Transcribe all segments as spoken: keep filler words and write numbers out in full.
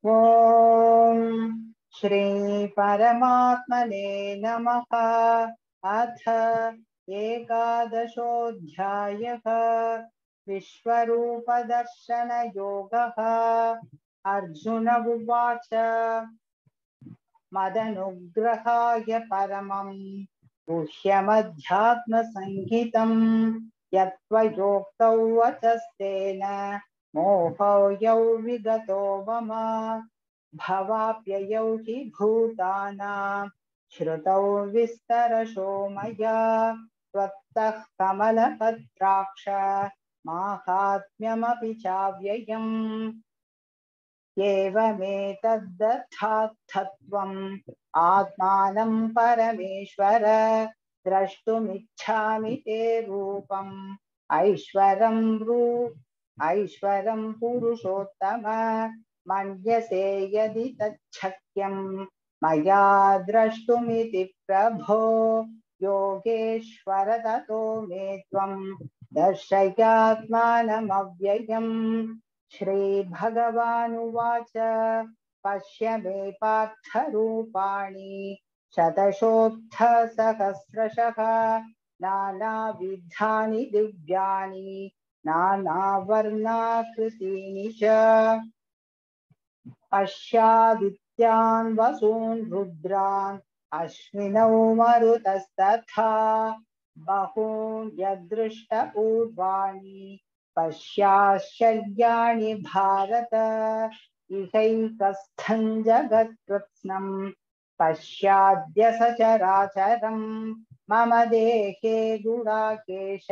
ओम श्री परमात्मने नमः। अथ एकादशोऽध्यायः। विश्वरूपदर्शनयोगः। अर्जुन उवाच मदनुग्रहाय परमं गुह्यमध्यात्मसंहितं यत्त्वयोक्तौ वचस्तेन मोहौ विगतो मम। भवाप्ययौ हि भूतानां श्रुतौ विस्तरशो मया त्वत्तः कमलपत्राक्ष माहात्म्यमपि चाव्ययम्। एवमेतद्दथात्थत्वम् आत्मानं परमेश्वर द्रष्टुमिच्छामि ते रूपम् ऐश्वरं रू ऐश्वरं पुरुषोत्तम। मन्यसे यदि तच्छक्यं मया द्रष्टुमिति प्रभो योगेश्वर ततो मे त्वं दर्शयात्मानमव्ययम्। श्रीभगवानुवाच पश्य मे पार्थरूपाणि शतशोत्थसहस्रशः नानाविधानि दिव्यानि नानावर्णाकृतीनि च। पश्यादित्यान् वसून् रुद्रान् अश्विनौ मरुतस्तथा बहून् यदृष्टपूर्वाणि पश्याश्चर्याणि भारत। इहैकस्थं जगत्कृत्स्नं पश्याद्य सचराचरं मम देहे गुडाकेश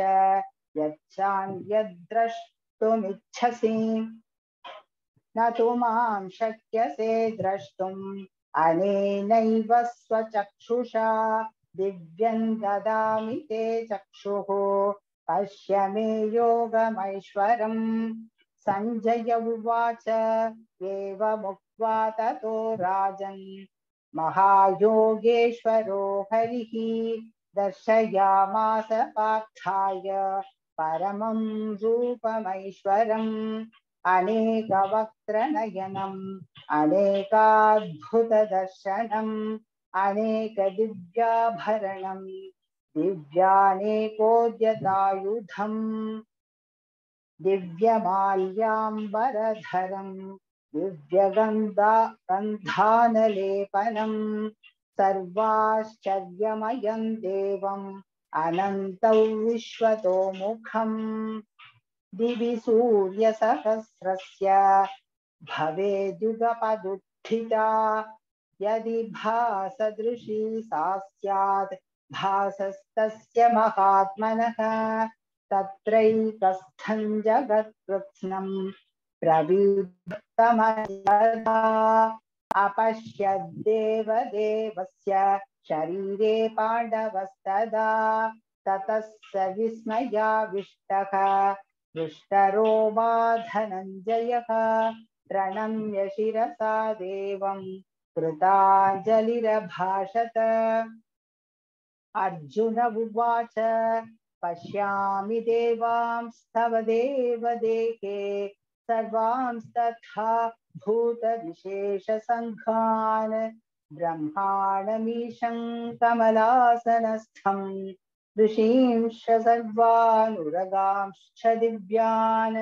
यच्चान्यद्द्रष्टुमिच्छसि न तु मां शक्यसे द्रष्टुम् अनेनैव स्वचक्षुषा दिव्यं ददामि ते चक्षुः पश्य मे योगमैश्वरम्। सञ्जय उवाच एवमुक्त्वा ततो राजन् महायोगेश्वरो हरिः दर्शयामास पार्थाय परमं रूपमैश्वरम्। अनेकवक्त्रनयनम् अनेकाद्भुतदर्शनम् अनेकदिव्याभरणम् दिव्यानेकोद्यतायुधम् दिव्यमाल्याम्बरधरम् दिव्यगन्धा गन्धानलेपनम् सर्वाश्चर्यमयं देवम् अनन्तं विश्वतोमुखम्। दिवि सूर्यसहस्रस्य भवेद्युगपदुत्थिता यदि भासदृशी सा स्यात् भासस्तस्य महात्मनः। तत्रैकस्थं जगत्कृत्स्नं प्रविभक्तमन्यथा अपश्यद्देवदेवस्य शरीरे पाण्डवस्तदा ततः स विस्मयाविष्टः हृष्टरो मा धनञ्जयः प्रणम्य शिरसा देवं कृताञ्जलिरभाषत। अर्जुन उवाच पश्यामि देवांस्तव देवदेहे सर्वांस्तथा भूतविशेषसङ्घान् ब्रह्माणमीशं कमलासनस्थं ऋषींश्च सर्वानुरगांश्च दिव्यान्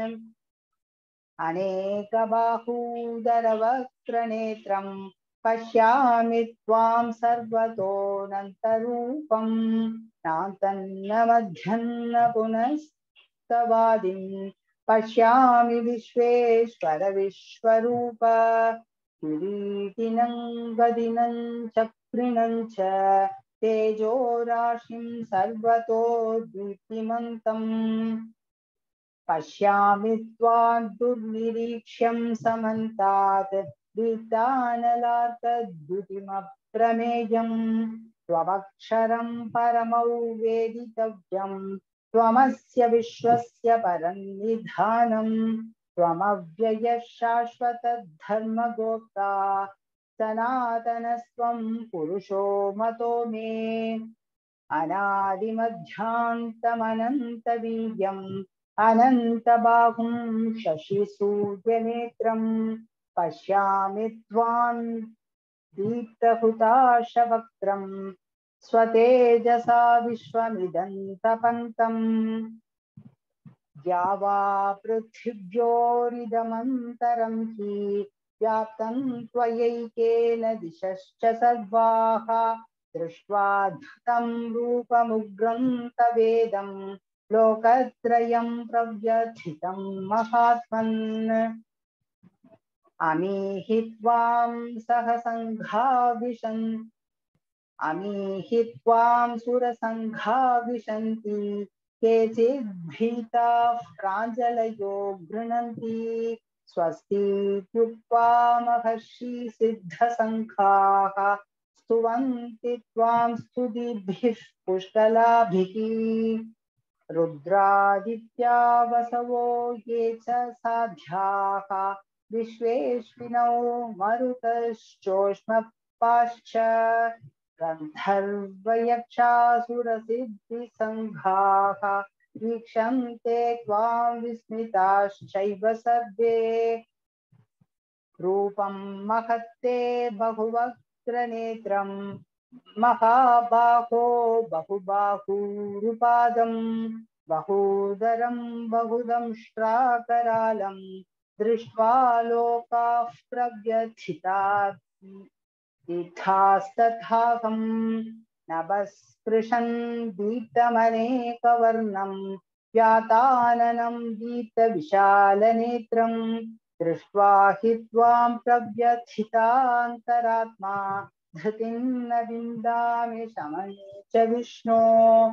अनेकबाहूदरवक्त्रनेत्रं पश्यामि त्वां सर्वतोऽनन्तरूपं नान्तन्न मध्यं न पुनस्तवादिं पश्यामि विश्वेश्वर विश्वरूप। किरीटिनं गदिनं चक्रिणं च तेजो राशिं सर्वतो दीप्तिमन्तम् पश्यामि त्वां दुर्निरीक्ष्यं समन्तात् दीप्तानलार्कद्युतिमप्रमेयम् त्वमक्षरं परमौ वेदितव्यं त्वमस्य विश्वस्य परन्निधानम् त्वमव्ययः शाश्वतधर्मगोप्ता सनातनस्त्वं पुरुषो मतो मे। अनादिमध्यान्तमनन्तवीर्यम् अनन्तबाहुं शशिसूर्यनेत्रम् पश्यामि त्वां दीप्तहुताशवक्त्रं स्वतेजसा विश्वमिदं तपन्तम् द्यावा पृथिव्योरिदमन्तरं हि व्याप्तं त्वयैकेन दिशश्च सर्वाः दृष्ट्वाद्भुतं रूपमुग्रं तवेदं लोकत्रयं प्रव्यथितं महात्मन् अमीहि त्वां सहसङ्घा विशन् अमीहि त्वां सुरसङ्घा विशन्ति केचिद्भीताः प्राञ्जलयो गृह्णन्ति स्वस्तीत्युक्त्वा महर्षि सिद्धसङ्घाः स्तुवन्ति त्वां स्तुतिभिः पुष्कलाभिः रुद्रादित्या वसवो ये च साध्याः विश्वेश्विनौ मरुतश्चोष्मपाश्च गन्धर्वयक्षासुरसिद्धिसङ्घाः वीक्षन्ते त्वां विस्मिताश्चैव सर्वे रूपं महत्ते बहुवक्त्रनेत्रं महाबाहो बहुबाहुरुपादं बहूदरं बहुदंष्ट्राकरालं दृष्ट्वा लोकाः प्रव्यथितास्तथाहं नभस्पृशन् दीप्तमनेकवर्णं व्याताननं दीप्तविशालनेत्रं दृष्ट्वा हि त्वां प्रव्यथितान्तरात्मा धृतिं न विन्दामि शमं च विष्णो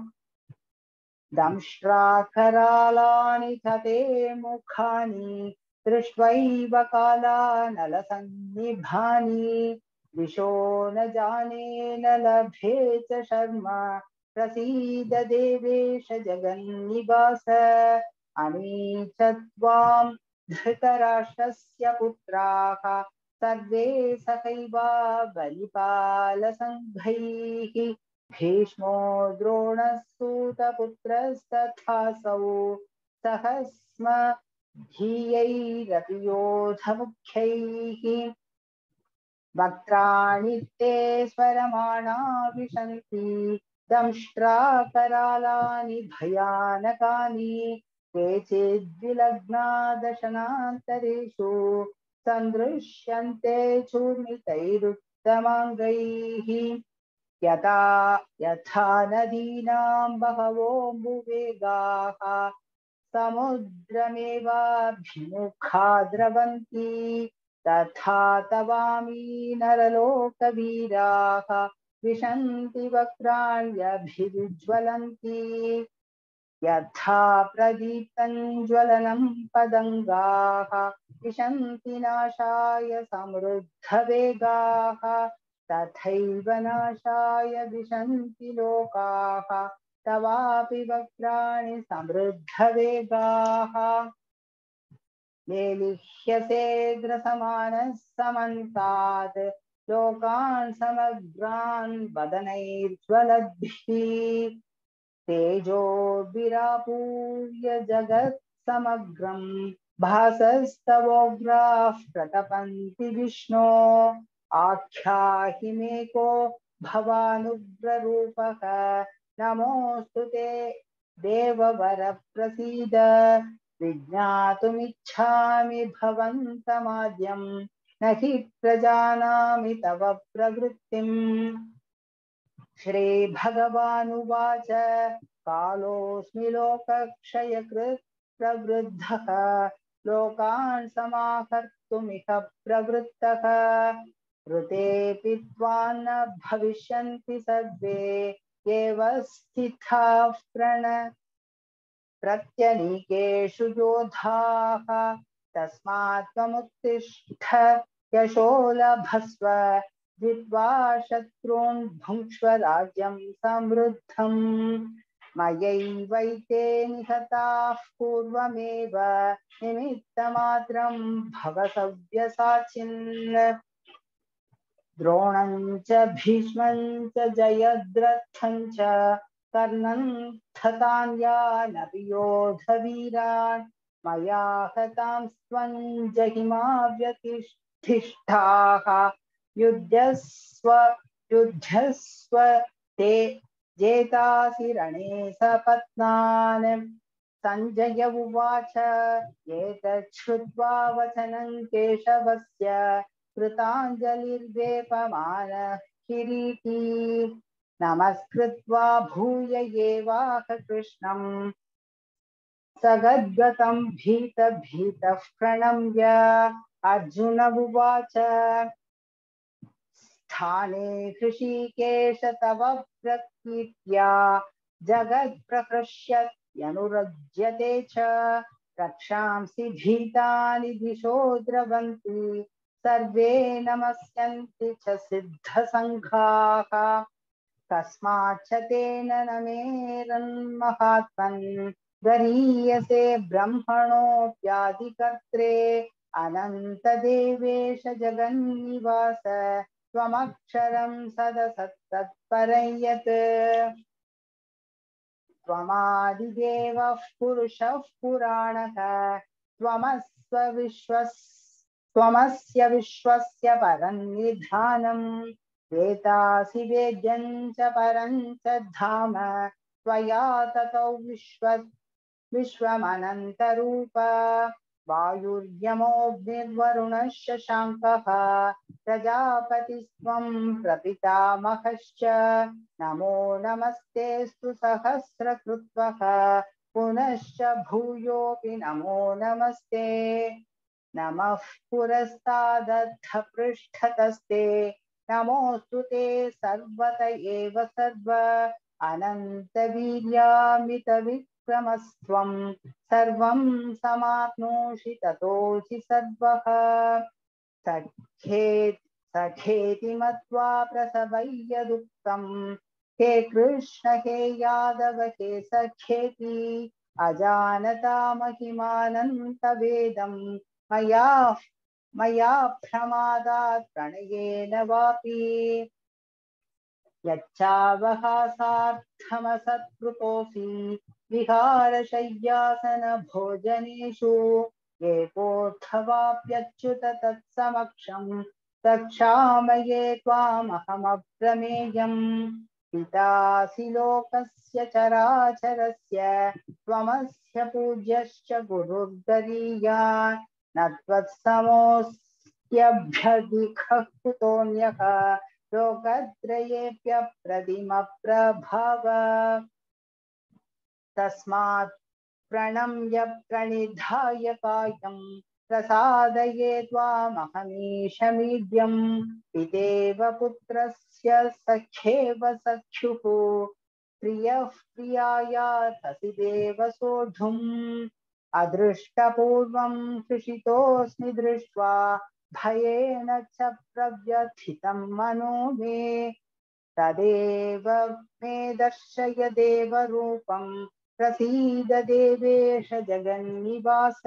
दंष्ट्राकरालानि तते मुखानि दृष्ट्वैव कालानलसन्निभानि दिशो न जाने न लभे च शर्म प्रसीद देवेश जगन्निवास अमी च त्वां धृतराष्ट्रस्य पुत्राः सर्वे सहैवा बलिपालसङ्घैः भीष्मो द्रोणसूतपुत्रस्तथासौ सहस्म धीयैरपि योधमुख्यैः वक्त्राणि ते स्वरमाणा विशन्ति दंष्ट्राकरालानि भयानकानि केचिद्विलग्ना दशनान्तरेषु सन्दृश्यन्ते चूर्णितैरुत्तमाङ्गैः यथा यथा नदीनां बहवोऽम्बुवेगाः समुद्रमेवाभिमुखा द्रवन्ति तथा तवामी नरलोकवीराः विशन्ति वक्त्राण्यभिज्वलन्ति यथा प्रदीप्तं ज्वलनं पतङ्गाः विशन्ति नाशाय समृद्धवेगाः तथैव नाशाय विशन्ति लोकाः तवापि वक्त्राणि समृद्धवेगाः लेलिह्यसेऽग्रसमानः समन्तात् लोकान् समग्रान् वदनैर्ज्वलद्भिः तेजोभिरापूर्य जगत् समग्रं भासस्तवोग्राः प्रतपन्ति विष्णो आख्याहि मे को भवानुग्ररूपः नमोऽस्तु ते देववर प्रसीद विज्ञातुमिच्छामि भवन्तमाद्यं न हि प्रजानामि तव प्रवृत्तिम् श्रीभगवानुवाच कालोऽस्मि लोकक्षयकृत् प्रवृद्धः लोकान् समाहर्तुमिह प्रवृत्तः ऋतेऽपि त्वान्न भविष्यन्ति सर्वे एव स्थिताः प्रण प्रत्यनीकेषु योधाः तस्मात् त्वमुत्तिष्ठ यशो लभस्व जित्वा शत्रून् भुङ्क्ष्व राज्यं समृद्धम् मयैवैते निहताः पूर्वमेव निमित्तमात्रं भव सव्यसाचिन् द्रोणं च भीष्मं च जयद्रथं च कर्णं तथान्यानपि योधवीरान् मया हतां स्त्वं जहिमा व्यतिष्ठ तिष्ठाः युध्यस्व युध्यस्व ते जेतासि रणे सपत्नान्। संजय उवाच एतत् श्रुत्वा वचनं केशवस्य कृताञ्जलिर्वेपमानः किरीटी नमस्कृत्वा भूय एवाह कृष्णम् सगद्गतं भीत भीतः प्रणम्य अर्जुन उवाच स्थाने हृषीकेश तव प्रकीर्त्या जगत्प्रहृष्यत्यनुरज्यते च रक्षांसि भीतानि दिशो द्रवन्ति सर्वे नमस्यन्ति च सिद्धसङ्घाः कस्माच्च तेन न मेरन्महात्मन् गरीयसे ब्रह्मणोऽप्यादिकर्त्रे अनन्तदेवेश जगन्निवास त्वमक्षरं सदसत्तत्परं यत् त्वमादिदेवः पुरुषः पुराणः त्वमस्य विश्वस् त्वमस्य विश्वस्य परं निधानम् वेतासि वेद्यं च परं च धाम त्वया ततो विश्व विश्वमनन्तरूप वायुर्यमोऽग्निर्वरुणः शशाङ्कः प्रजापतिस्त्वं प्रपितामहश्च नमो नमस्तेऽस्तु सहस्रकृत्वः पुनश्च भूयोऽपि नमो नमस्ते नमः पुरस्तादथ पृष्ठतस्ते नमोऽस्तु ते सर्वत एव सर्व अनन्तवीर्यामितविक्रमस्त्वं सर्वं समाप्नोषि ततोऽसि सर्वः सखेत् सखेति मत्वा प्रसवय्यदुक्तं हे कृष्ण हे यादव हे सखेति अजानता महिमानन्तवेदं मया मया प्रमादात् प्रणयेन वापि यच्चावहासार्थमसत्कृतोऽसि विहारशय्यासनभोजनेषु एकोऽर्थवाप्यच्युत तत्समक्षं तक्षामये त्वामहमप्रमेयम् पितासि लोकस्य चराचरस्य त्वमस्य पूज्यश्च गुरुर्गरीयान् न त्वत्समोऽस्त्यभ्यधिकः कुतोऽन्यः लोकत्रयेऽप्यप्रतिमप्रभाव तस्मात् प्रणम्य प्रणिधाय कायं प्रसादये त्वामहमीशमीड्यम् पितेव पुत्रस्य सख्येव सख्युः प्रियः प्रियायार्हसि देव सोढुम् अदृष्टपूर्वं हृषितोऽस्मि दृष्ट्वा भयेन च प्रव्यथितं मनो मे तदेव मे दर्शय देवरूपं प्रसीद देवेश जगन्निवास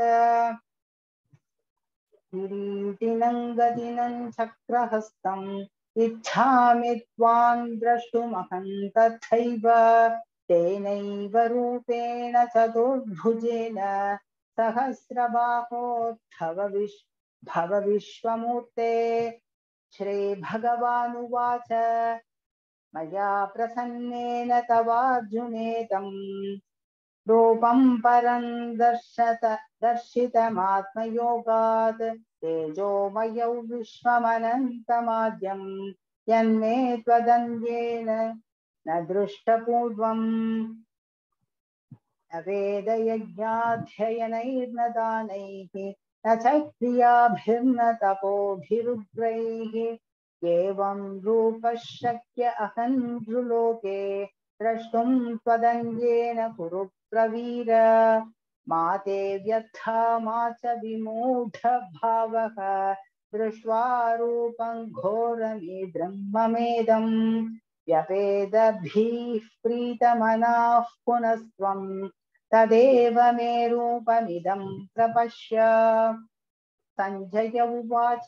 किरीटिनं गदिनं चक्रहस्तम् इच्छामि त्वां द्रष्टुमहं तथैव तेनैव रूपेण चतुर्भुजेन सहस्रबाहो भव विश्व भव विश्वमूर्ते श्रीभगवानुवाच मया प्रसन्नेन तवार्जुनेदं रूपं परं दर्शत दर्शितमात्मयोगात् तेजोमयौ विश्वमनन्तमाद्यं यन्मे त्वदन्येन न दृष्टपूर्वम् न वेदयज्ञाध्ययनैर्न दानैः न च क्रियाभिर्न तपोभिरुग्रैः एवं रूपः शक्य अहं नृलोके द्रष्टुं त्वदन्येन कुरु प्रवीर मा ते व्यथा मा च विमूढभावः दृष्ट्वा रूपं घोरमीद्रं ममेदम् व्यपेदभिः प्रीतमनाः पुनस्त्वं तदेव मे रूपमिदं प्रपश्य संजय उवाच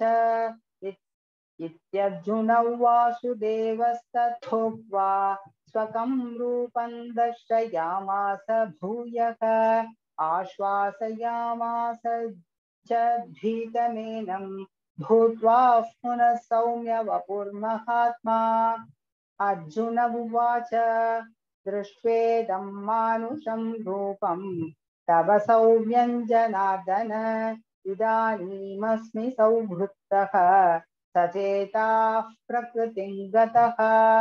इत्यर्जुनौ वासुदेवस्तथोक्त्वा स्वकं रूपं दर्शयामास भूयः आश्वासयामास च भीतमेनं भूत्वा पुनः सौम्य वपुर्महात्मा। अर्जुन उवाच दृष्ट्वेदं मानुषं रूपं तव सौम्यं जनार्दन इदानीमस्मि संवृत्तः सचेताः प्रकृतिं गतः।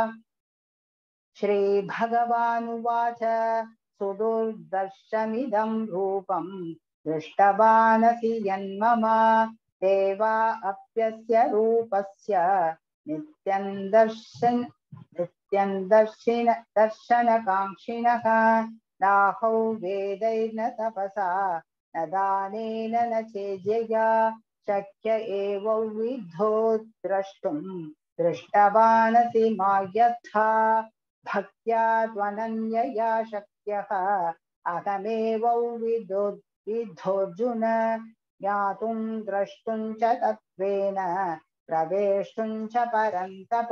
श्रीभगवानुवाच सुदुर्दर्शमिदं रूपं दृष्टवानसि यन्मम देवा अप्यस्य रूपस्य नित्यं दर्शन नित्यं दर्शिन दर्शनकाङ्क्षिणः। नाहौ वेदैर्न तपसा न दानेन न चेज्यया शक्य एव विद्धो द्रष्टुं दृष्टवानसि मा यथा भक्त्या त्वनन्यया शक्यः अहमेव विदो विद्धोऽर्जुन ज्ञातुं द्रष्टुं च तत्त्वेन प्रवेष्टुं च परन्तप।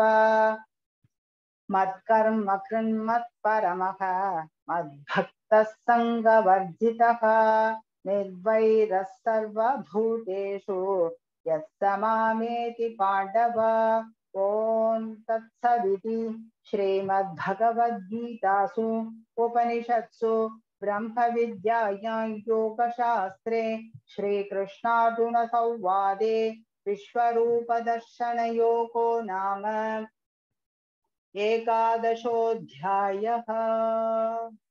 मत्कर्म कृन्मत्परमः मद्भक्तः सङ्गवर्जितः निर्वैरः सर्वभूतेषु यः स मामेति पाण्डव। ॐ तत्सदिति श्रीमद्भगवद्गीतासु उपनिषत्सु ब्रह्मविद्यायां योगशास्त्रे श्रीकृष्णार्जुनसंवादे विश्वरूपदर्शनयोगो नाम एकादशोऽध्यायः।